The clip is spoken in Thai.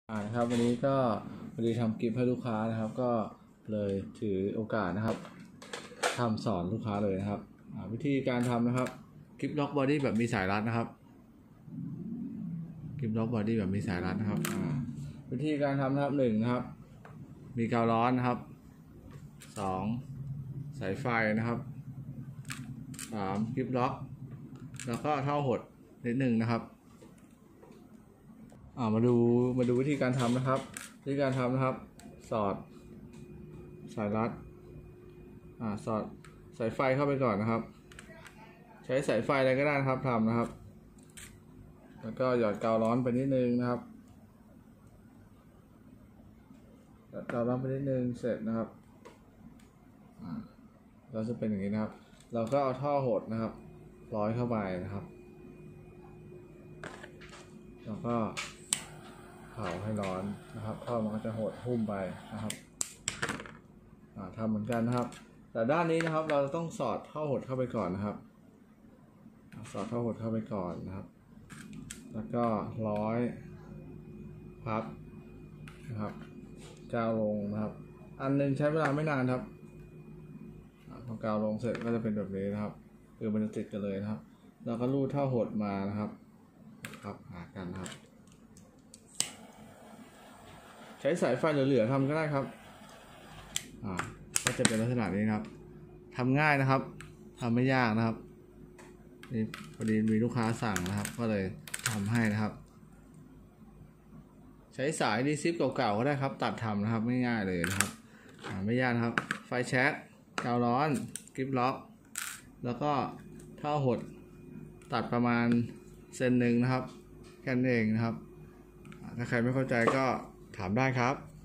นะครับวันนี้ก็พอดีทำกิฟต์ให้ลูกค้านะครับก็เลยถือโอกาสนะครับสอนลูกค้าเลยนะครับวิธีการทำนะครับกิฟต์ล็อกบอดี้แบบมีสายรัดนะครับกิฟต์ล็อกบอดี้แบบมีสายรัดนะครับวิธีการทำนะครับ1นะครับมีกาวร้อนนะครับ2สายไฟนะครับ3กิฟต์ล็อกแล้วก็เท่าหดนิดนึงนะครับมาดูวิธีการทำนะครับวิธีการทำนะครับสอดสายรัดสอดสายไฟเข้าไปก่อนนะครับใช้สายไฟอะไรก็ได้นะครับทำนะครับแล้วก็หยอดกาวร้อนไปนิดนึงนะครับหยอดกาวร้อนไปนิดนึงเสร็จนะครับเราจะเป็นอย่างนี้นะครับเราก็เอาท่อหดนะครับร้อยเข้าไปนะครับแล้วก็เผาให้ร้อนนะครับท่อมันก็จะหดหุ้มไปนะครับทำเหมือนกันนะครับแต่ด้านนี้นะครับเราต้องสอดท่อหดเข้าไปก่อนนะครับสอดท่อหดเข้าไปก่อนนะครับแล้วก็ร้อยพับนะครับกาวลงนะครับอันนึงใช้เวลาไม่นานครับพอกาวลงเสร็จก็จะเป็นแบบนี้นะครับคือมันจะติดกันเลยนะครับแล้วก็รูดท่อหดมานะครับหากันนะครับใช้สายไฟเหลือๆทำก็ได้ครับก็จะเป็นลักษณะนี้นะครับทำง่ายนะครับทำไม่ยากนะครับนี่พอดีมีลูกค้าสั่งนะครับก็เลยทำให้นะครับใช้สายดีซิปเก่าๆก็ได้ครับตัดทำนะครับไม่ง่ายเลยนะครับไม่ยากนะครับไฟแช็กกาวร้อนกิฟต์ล็อกแล้วก็ท่อหดตัดประมาณเซนหนึ่งนะครับแค่นั้นเองนะครับถ้าใครไม่เข้าใจก็ถามได้ครับ